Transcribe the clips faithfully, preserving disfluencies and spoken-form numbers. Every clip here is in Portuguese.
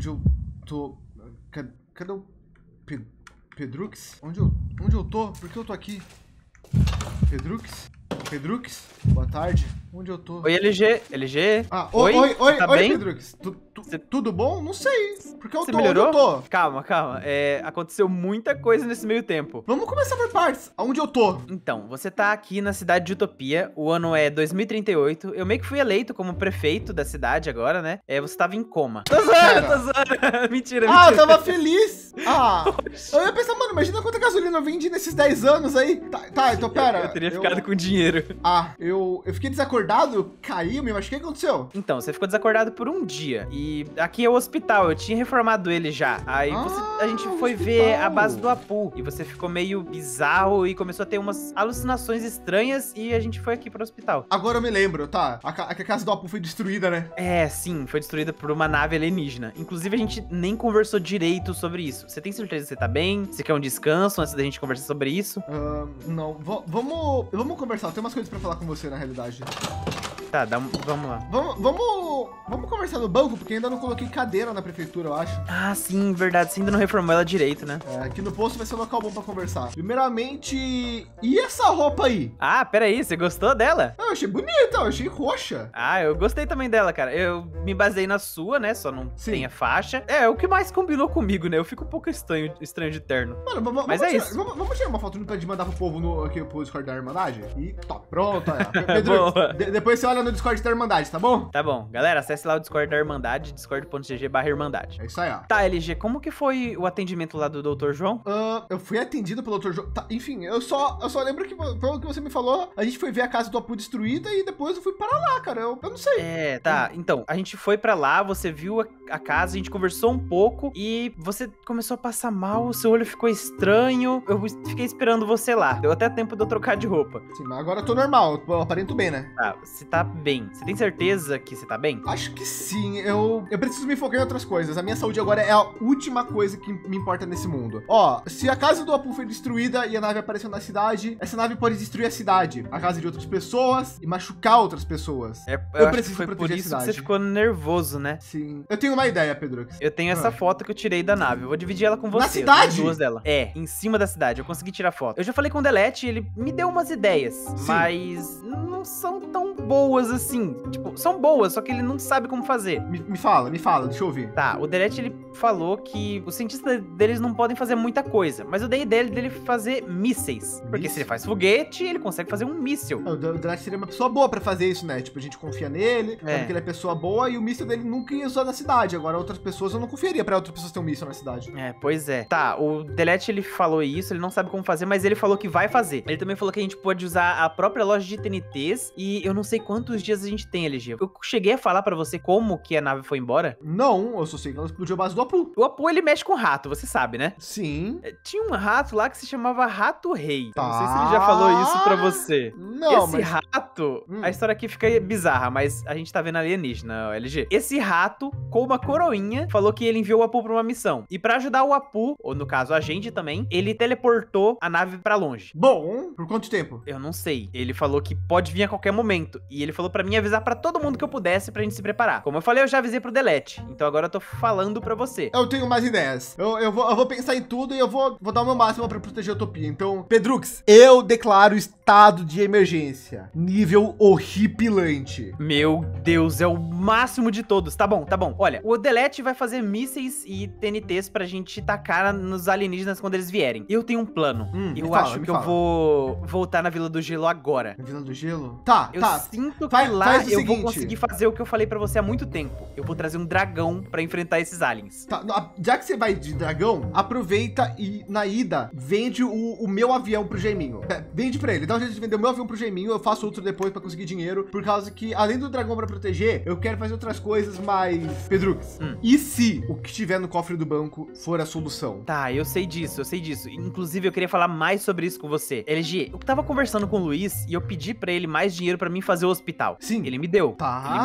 onde eu tô? Cadê, cadê o Pe Pedrux? Onde eu, onde eu tô? Por que eu tô aqui? Pedrux? Pedrux? Boa tarde. Onde eu tô? Oi, L G. L G. Ah, oi, oi, oi, tá oi, bem? Pedrux. Tu, tu, Cê... Tudo bom? Não sei. Porque eu Você tô, melhorou? onde eu tô? Calma, calma. É, aconteceu muita coisa nesse meio tempo. Vamos começar por partes. Aonde eu tô? Então, você tá aqui na cidade de Utopia, o ano é dois mil e trinta e oito, eu meio que fui eleito como prefeito da cidade agora, né? É, você tava em coma. Tô zoando, Pera. tô zoando. mentira, Ah, eu mentira. tava feliz. Ah, eu ia pensar, mano, imagina quanta gasolina eu vendi nesses dez anos aí. Tá, tá então pera. Eu teria ficado com dinheiro. Ah, eu, eu fiquei desacordado, eu caí, eu me machuquei, o que aconteceu? Então, você ficou desacordado por um dia. E aqui é o hospital, eu tinha reformado ele já. Aí Ah, você, a gente foi hospital. ver a base do Apu. E você ficou meio bizarro e começou a ter umas alucinações estranhas. E a gente foi aqui pro hospital. Agora eu me lembro, tá? A, ca- a casa do Apu foi destruída, né? É, sim, foi destruída por uma nave alienígena. Inclusive, a gente nem conversou direito sobre isso. Você tem certeza que você tá bem? Você quer um descanso antes da gente conversar sobre isso? Ah, não, v- vamos, vamos conversar. Tem umas coisas pra falar com você, na realidade. Tá, dá um, vamos lá. Vamos, vamos, vamos conversar no banco, porque ainda não coloquei cadeira na prefeitura, eu acho. Ah, sim, verdade. Você ainda não reformou ela direito, né? É, aqui no posto vai ser um local bom pra conversar. Primeiramente, e essa roupa aí? Ah, peraí, você gostou dela? Ah, eu achei bonita, eu achei roxa. Ah, eu gostei também dela, cara. Eu me baseei na sua, né? Só não Sim. tem a faixa. É, o que mais combinou comigo, né? Eu fico um pouco estranho, estranho de terno. Mano, vamos, Mas vamos é tirar, isso. Vamos, vamos tirar uma foto pra de mandar pro povo no, aqui pro Discord da Irmandade? E tá, pronto. Aí, Pedro, Boa. de- depois você olha no Discord da Irmandade, tá bom? Tá bom, galera, acesse lá o Discord da Irmandade, discord.gg barra Irmandade. É isso aí, ó. Tá, L G, como que foi o atendimento lá do doutor João? Ah, eu fui atendido pelo doutor João. Tá, enfim, eu só, eu só lembro que, pelo que você me falou, a gente foi ver a casa do Apu destruída e depois eu fui para lá, cara. Eu, eu não sei. É, tá, então, a gente foi pra lá, você viu a, a casa, a gente conversou um pouco e você começou a passar mal, o seu olho ficou estranho, eu fiquei esperando você lá, deu até tempo de eu trocar de roupa. Sim, mas agora eu tô normal, eu aparento bem, né? Tá, você tá bem, você tem certeza que você tá bem? Acho que sim, eu, eu preciso me focar em outras coisas. A minha saúde agora é a última coisa que me importa nesse mundo. Ó, se a casa do Apu foi destruída e a nave apareceu na cidade, essa nave pode destruir a cidade, a casa de outras pessoas e machucar outras pessoas. É, eu, Eu acho preciso que foi por proteger a isso que você cidade. ficou nervoso, né? Sim. Eu tenho uma ideia, Pedro. Eu tenho essa Ah. foto que eu tirei da nave. Eu vou dividir ela com você. Na Eu tenho cidade? duas dela. É, em cima da cidade. Eu consegui tirar foto. Eu já falei com o Delete, ele me deu umas ideias, Sim. mas não são tão boas assim. Tipo, são boas, só que ele não sabe como fazer. Me, me fala, me fala, deixa eu ouvir. Tá, o Delete ele falou que os cientistas deles não podem fazer muita coisa, mas eu dei ideia dele fazer mísseis. Porque Míssil? se ele faz foguete, ele consegue fazer um míssil. O Drake seria uma pessoa boa pra fazer isso, né? Tipo, a gente confia nele, É. sabe que ele é pessoa boa e o míssil dele nunca ia usar na cidade. Agora, outras pessoas eu não confiaria pra outras pessoas ter um míssil na cidade. É, pois é. Tá, o Delete ele falou isso, ele não sabe como fazer, mas ele falou que vai fazer. Ele também falou que a gente pode usar a própria loja de T N Ts e eu não sei quantos dias a gente tem, L G. Eu cheguei a falar pra você como que a nave foi embora. Não, eu só sei que ela explodiu a base do Apu. O Apu, ele mexe com rato, você sabe, né? Sim. É, tinha um rato lá que se chamava Rato Rei. Eu não sei se Tá. ele já falou isso pra você. Não, Esse mas... rato, Hum. a história aqui fica bizarra, mas a gente tá vendo alienígena, ó, L G. Esse rato, com uma coroinha, falou que ele enviou o Apu pra uma missão. E pra ajudar o Apu, ou no caso a gente também, ele teleportou a nave pra longe. Bom, por quanto tempo? Eu não sei. Ele falou que pode vir a qualquer momento. E ele falou pra mim avisar pra todo mundo que eu pudesse pra gente se preparar. Como eu falei, eu já avisei pro Delete. Então agora eu tô falando pra você. Eu tenho mais ideias. Eu, eu, vou, eu vou pensar em tudo e eu vou, vou dar o meu máximo pra proteger a Utopia. Então, Pedrux, eu declaro estado de emergência. Nível horripilante. Meu Deus, é o máximo de todos. Tá bom, tá bom. Olha, o Delete vai fazer mísseis e T N Ts pra gente tacar nos alienígenas quando eles vierem. Eu tenho um plano. Hum, eu me fala, acho me que eu fala. vou voltar na Vila do Gelo agora. Na Vila do Gelo? Tá, Eu tá. sinto que Faz- lá faz o eu vou seguinte. conseguir fazer o que eu falei pra você há muito tempo. Eu vou trazer um dragão pra enfrentar esses aliens. Tá, a- já que você vai de dragão, aproveita e na ida vende o, o meu avião pro Jaiminho. Pe- Vende pra ele, dá um jeito de vender o meu avião pro Jaiminho, eu faço outro depois pra conseguir dinheiro, por causa que além do dragão pra proteger, eu quero fazer outras coisas, mas... Pedrux, Hum. e se o que tiver no cofre do banco for a solução? Tá, eu sei disso, eu sei disso. Inclusive, eu queria falar mais sobre isso com você. L G, eu tava conversando com o Luiz e eu pedi pra ele mais dinheiro pra mim fazer o hospital. Sim. Ele me deu. Tá. Ele me deu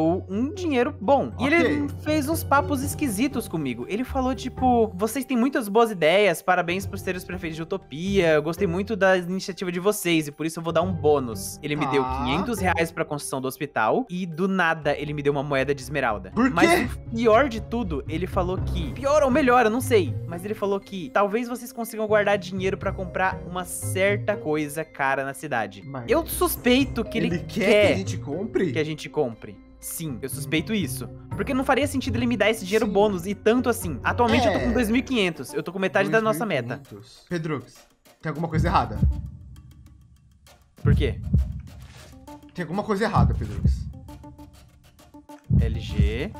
sobrou um dinheiro bom. E Ok. ele fez uns papos esquisitos comigo. Ele falou, tipo, vocês têm muitas boas ideias, parabéns por serem os prefeitos de Utopia, eu gostei muito da iniciativa de vocês e por isso eu vou dar um bônus. Ele me Tá. deu quinhentos reais pra construção do hospital e do nada ele me deu uma moeda de esmeralda. Por quê? Mas o pior de tudo, ele falou que... Pior ou melhor, eu não sei. Mas ele falou que talvez vocês consigam guardar dinheiro pra comprar uma certa coisa cara na cidade. Mas Eu suspeito que ele, ele quer, que a gente compre? que a gente compre. Sim, eu suspeito isso. Porque não faria sentido ele me dar esse dinheiro Sim. bônus e tanto assim. Atualmente eu tô É. com dois mil e quinhentos. Eu tô com metade da nossa meta. dois mil e quinhentos. Pedrux, tem alguma coisa errada? Por quê? Tem alguma coisa errada, Pedrux. L G.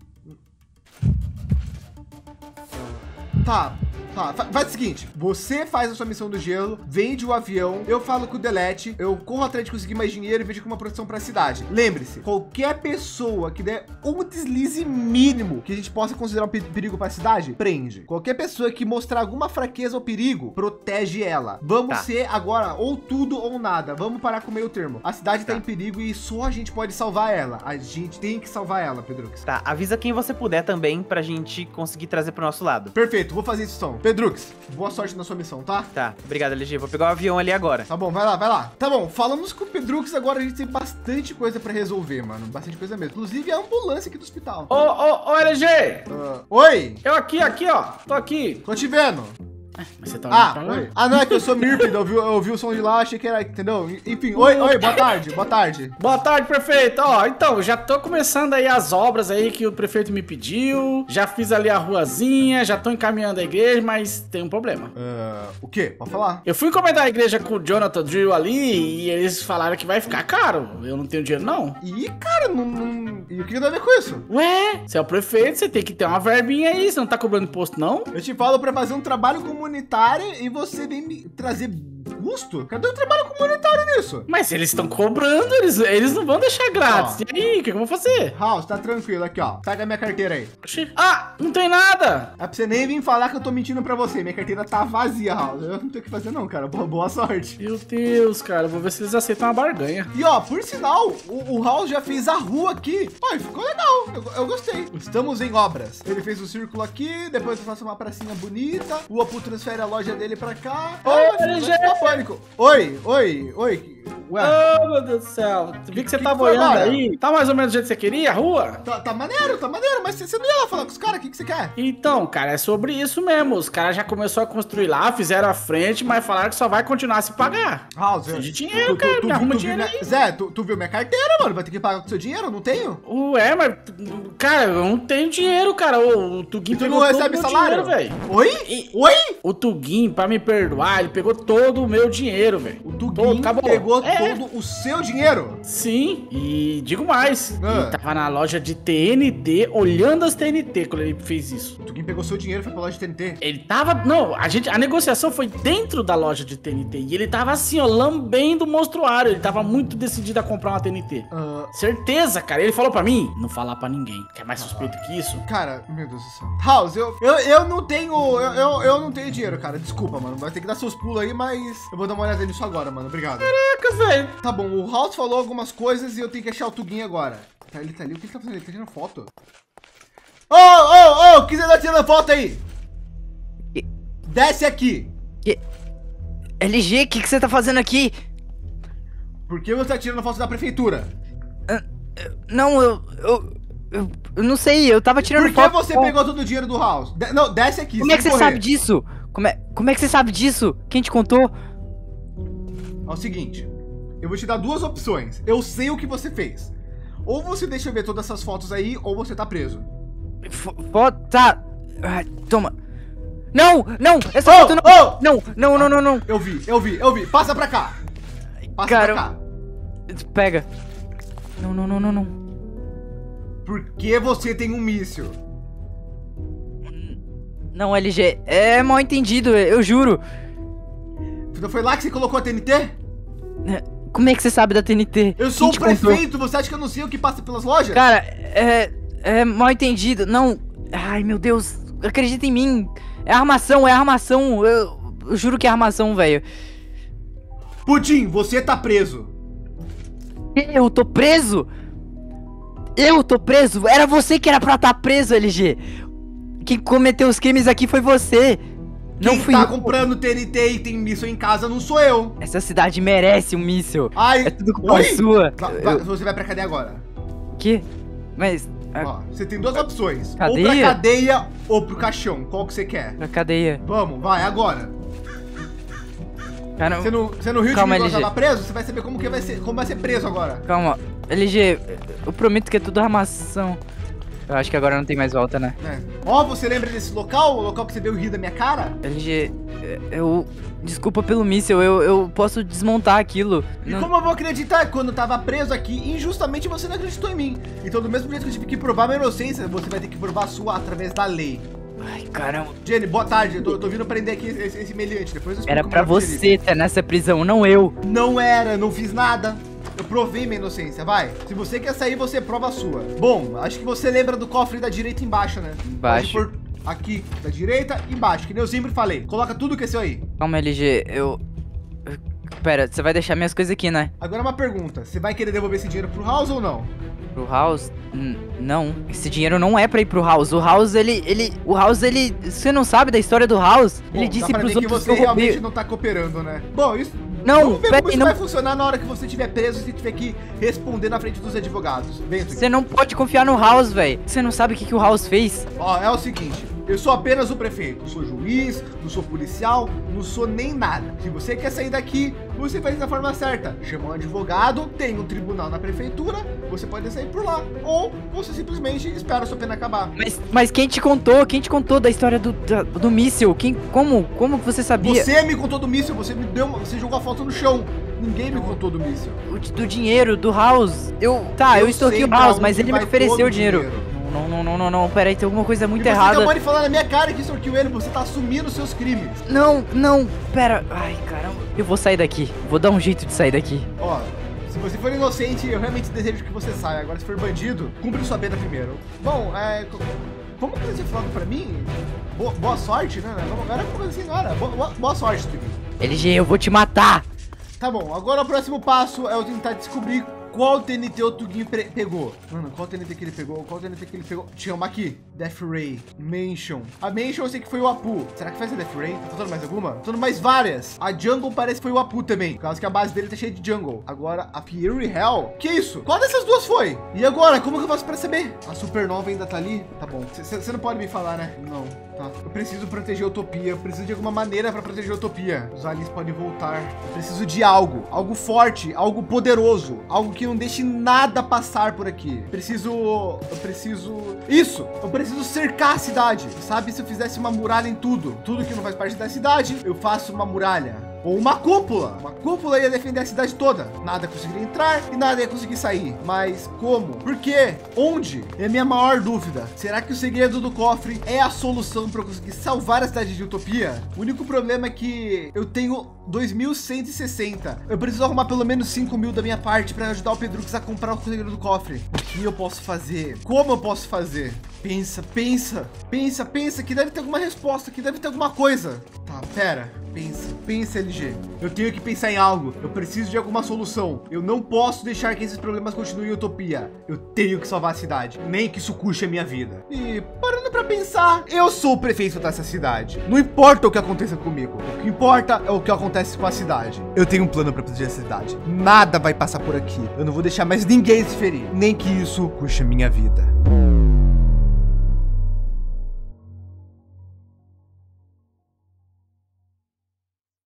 Tá, tá. Fa- Faz o seguinte: você faz a sua missão do gelo, vende o avião, eu falo com o Delete, eu corro atrás de conseguir mais dinheiro e vejo com uma produção pra cidade. Lembre-se, qualquer pessoa que der um deslize mínimo que a gente possa considerar um pe- perigo pra cidade, prende. Qualquer pessoa que mostrar alguma fraqueza ou perigo, protege ela. Vamos Tá. ser agora ou tudo ou nada. Vamos parar com o meio termo. A cidade tá Tá. em perigo e só a gente pode salvar ela. A gente tem que salvar ela, Pedrux. Tá, avisa quem você puder também pra gente conseguir trazer pro nosso lado. Perfeito, vou fazer isso então. Pedrux, boa sorte na sua missão, tá? Tá, obrigado, L G. Vou pegar o avião ali agora. Tá bom, vai lá, vai lá. Tá bom, falamos com o Pedrux, agora a gente tem bastante coisa pra resolver, mano. Bastante coisa mesmo. Inclusive a ambulância aqui do hospital. Ô, ô, ô, L G! Ah, oi, Eu aqui, aqui, ó. Tô aqui. tô te vendo. Mas você tá Ah, olhando pra lá? oi. Ah, não, é que eu sou Mirpid, eu ouvi, eu ouvi o som de lá, achei que era, entendeu? Enfim, oi, oi, boa tarde, boa tarde. Boa tarde, prefeito. Ó, então, já tô começando aí as obras aí que o prefeito me pediu. Já fiz ali a ruazinha, já tô encaminhando a igreja, mas tem um problema. Ah, o quê? Pode falar. Eu fui encomendar a igreja com o Jonathan Drill ali e eles falaram que vai ficar caro. Eu não tenho dinheiro, não. Ih, cara, não, não... E o que tem a ver com isso? Ué, você é o prefeito, você tem que ter uma verbinha aí. Você não tá cobrando imposto, não? Eu te falo pra fazer um trabalho comunitário e você vem me trazer custo? Cadê o trabalho comunitário nisso? Mas eles estão cobrando, eles, eles não vão deixar grátis. Ó. E aí, o que eu vou fazer? House, tá tranquilo aqui, ó. Pega minha carteira aí. Oxi. Ah, não tem nada. É pra você nem vir falar que eu tô mentindo pra você. Minha carteira tá vazia, House. Eu não tenho o que fazer não, cara. Boa, boa sorte. Meu Deus, cara, eu vou ver se eles aceitam uma barganha. E ó, por sinal, o, o House já fez a rua aqui. Ai, ficou legal. Eu, eu gostei. Estamos em obras. Ele fez o círculo aqui, depois eu faço uma pracinha bonita. O Apu transfere a loja dele pra cá. Oi, Ai, vai L G. ficar pânico. Oi, oi, oi. Ué, Oh, meu Deus do céu. Vi que você que tá que foi boiando agora? aí. Tá mais ou menos do jeito que você queria, a rua? tá, tá maneiro, tá maneiro. Mas você, você não ia lá falar com os caras? O que, que você quer? Então, cara, é sobre isso mesmo. Os caras já começaram a construir lá, fizeram a frente, mas falaram que só vai continuar a se pagar. House, Precisa de dinheiro, cara, me viu- arruma viu dinheiro minha- Zé, tu, tu viu minha carteira, mano? Vai ter que pagar com seu dinheiro? Eu não tenho? Ué, mas, cara, eu não tenho dinheiro, cara. O, o Tuguinho Tu pegou não todo o recebe meu salário? dinheiro, velho. Oi? E- Oi? O Tuguinho, pra me perdoar, ele pegou todo o meu dinheiro, velho. O Todo, Tuguinho acabou. pegou É. todo o seu dinheiro. Sim, e digo mais, Ah. ele tava na loja de T N T, olhando as T N T quando ele fez isso. O Tuguinho pegou seu dinheiro e foi pra loja de T N T. Ele tava, não, a gente, a negociação foi dentro da loja de T N T, e ele tava assim, ó, lambendo o monstruário, ele tava muito decidido a comprar uma T N T. Ah, Certeza, cara, ele falou pra mim, não falar pra ninguém, que é mais suspeito que isso. cara, meu Deus do céu. House, eu, eu, eu não tenho. Eu, eu, eu não tenho dinheiro, cara. Desculpa, mano. Vai ter que dar seus pulos aí, mas eu vou dar uma olhada nisso agora, mano. Obrigado. Caraca, velho. Tá bom, o House falou algumas coisas e eu tenho que achar o Tuguinho agora. Tá, ele tá ali. O que ele tá fazendo? Ele tá tirando foto. Ô, ô, ô, o que você tá tirando foto aí? Que- Desce aqui. L G, o que, que você tá fazendo aqui? Por que você tá tirando foto da prefeitura? Não, eu, eu, eu, eu não sei, eu tava tirando Por que foto. você com- pegou todo o dinheiro do House? De- não, desce aqui. Como é que sem você correr. sabe disso? Como é, como é que você sabe disso? Quem te contou? É o seguinte, eu vou te dar duas opções. Eu sei o que você fez. Ou você deixa eu ver todas essas fotos aí, ou você tá preso. F- Foto, tá. Ai, toma. Não, não, essa Oh, foto não. oh! Não, não, não, não, não. Eu vi, eu vi, eu vi. Passa pra cá. Passa Cara, pra cá. Pega. Não, não, não, não, não. Por que você tem um míssil? Não, L G, é mal entendido, eu juro. Não foi lá que você colocou a T N T? Como é que você sabe da T N T? Eu sou Quem o te contou? prefeito, você acha que eu não sei o que passa pelas lojas? Cara, é. É mal entendido. Não. Ai, meu Deus. Acredita em mim. É armação, é armação. Eu, eu juro que é armação, velho. Pudim, você tá preso. Eu tô preso? Eu tô preso? Era você que era pra estar preso, L G. Quem cometeu os crimes aqui foi você. Não Quem fui tá eu. comprando T N T e tem míssil em casa não sou eu. Essa cidade merece um míssil. Ai, É tudo culpa oi? sua. Va- Eu- va- Você vai pra cadeia agora. Que? Mas... A, Ó, você tem duas opções. Ou Cadeia? pra cadeia ou pro caixão. Qual que você quer? a cadeia. Vamos, vai, agora. Cara, Você no, você no Rio Calma, de Janeiro L G. tava preso? Você vai saber como que vai ser, como vai ser preso agora. calma. L G, eu prometo que é tudo armação. Eu acho que agora não tem mais volta, né? É. Ó, você lembra desse local? O local que você veio rir da minha cara? L G, eu... Desculpa pelo míssil, eu, eu posso desmontar aquilo. E Não- como eu vou acreditar quando eu tava preso aqui, injustamente você não acreditou em mim? Então, do mesmo jeito que eu tive que provar minha inocência, você vai ter que provar a sua através da lei. Ai, caramba. Jenny, boa tarde. Eu tô, eu tô vindo prender aqui esse, esse meliante. Depois eu explico Era como pra vai ser você estar nessa prisão, não eu. isso. Não era, não fiz nada. Eu provei minha inocência, vai. Se você quer sair, você prova a sua. Bom, acho que você lembra do cofre da direita embaixo, né? Embaixo. Pode pôr aqui, da direita, embaixo, que nem eu sempre falei. Coloca tudo que é seu aí. Calma, L G, eu... Pera, você vai deixar minhas coisas aqui, né? Agora uma pergunta. Você vai querer devolver esse dinheiro pro House ou não? Pro House? N- não, esse dinheiro não é pra ir pro House. O House, ele, ele... O House, ele... Você não sabe da história do House? Bom, ele dá disse pra pros ver que outros você que eu roubei... realmente não tá cooperando, né? Bom, isso... Não, Vamos ver pera como aí, isso não- vai funcionar na hora que você estiver preso e você tiver que responder na frente dos advogados. Vem, Você não pode confiar no House, velho. Você não sabe o que, que o House fez. Ó, é o seguinte, eu sou apenas o prefeito, não sou juiz, não sou policial, não sou nem nada. Se você quer sair daqui, você faz da forma certa. Chama um advogado, tem um tribunal na prefeitura, você pode sair por lá. Ou você simplesmente espera a sua pena acabar. Mas, mas quem te contou? Quem te contou da história do, da- do míssil? Quem, como? Como que você sabia? Você me contou do míssil, você me deu uma, você jogou a foto no chão. Ninguém me contou do míssil. O, do dinheiro, do House. Eu... Tá, eu, estou aqui sei o House, pra mas onde ele me vai ofereceu todo o dinheiro. Não, não, não, não, não. Pera aí, tem alguma coisa muito E você errada. acabou de falar na minha cara que extorquiu ele, você tá assumindo seus crimes. Não, não, pera. Ai, caramba. Eu vou sair daqui. Vou dar um jeito de sair daqui. Ó, se você for inocente, eu realmente desejo que você saia. Agora, se for bandido, cumpre sua pena primeiro. Bom, é... co- Como que você falou pra mim? Boa, boa sorte, né? Vamos, agora é assim, agora. Boa, boa, boa sorte, Twig. L G, eu vou te matar. Tá bom, agora o próximo passo é eu tentar descobrir qual T N T o Tuguinho pre- pegou. Mano, qual T N T que ele pegou? Qual T N T que ele pegou? Tinha uma aqui. Death Ray. Mansion. A Mansion eu sei que foi o Apu. Será que vai ser Death Ray? Tá faltando mais alguma? Tá faltando mais várias. A Jungle parece que foi o Apu também. Por causa que a base dele tá cheia de Jungle. Agora, a Fury Hell. Que isso? Qual dessas duas foi? E agora? Como que eu faço pra saber? A Supernova ainda tá ali? Tá bom. Você não pode me falar, né? Não. Tá. Eu preciso proteger a Utopia. Eu preciso de alguma maneira pra proteger a Utopia. Os aliens podem voltar. Eu preciso de algo. Algo forte. Algo poderoso. Algo que não deixe nada passar por aqui. Preciso... Eu preciso... Isso! Eu preciso cercar a cidade. Sabe, se eu fizesse uma muralha em tudo. Tudo que não faz parte da cidade, eu faço uma muralha. Ou uma cúpula. Uma cúpula ia defender a cidade toda. Nada conseguiria entrar e nada ia conseguir sair. Mas como? Por quê? Onde? É a minha maior dúvida. Será que o segredo do cofre é a solução para eu conseguir salvar a cidade de Utopia? O único problema é que eu tenho dois mil cento e sessenta. Eu preciso arrumar pelo menos cinco mil da minha parte para ajudar o Pedrux a comprar o segredo do cofre. O que eu posso fazer? Como eu posso fazer? Pensa, pensa, pensa, pensa que deve ter alguma resposta, que deve ter alguma coisa. Tá, pera. Pensa, pensa, L G. Eu tenho que pensar em algo. Eu preciso de alguma solução. Eu não posso deixar que esses problemas continuem em Utopia. Eu tenho que salvar a cidade, nem que isso custe a minha vida. E parando pra pensar, eu sou o prefeito dessa cidade. Não importa o que aconteça comigo. O que importa é o que acontece com a cidade. Eu tenho um plano pra proteger a cidade. Nada vai passar por aqui. Eu não vou deixar mais ninguém se ferir, nem que isso custe a minha vida.